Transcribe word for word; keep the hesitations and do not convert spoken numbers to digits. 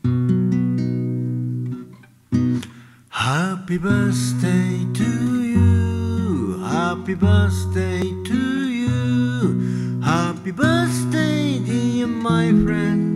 Happy birthday to you. Happy birthday to you. Happy birthday, dear my friend.